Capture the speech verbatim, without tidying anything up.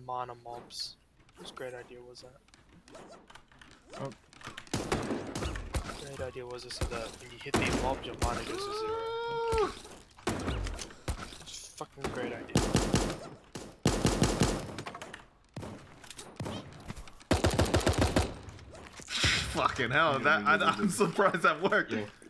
mana mobs. Whose great idea was that? Oh. Great idea was it so that when you hit these mobs, your mana goes to zero. It's fucking great idea. Fucking hell, that I, I'm surprised that worked. Yeah.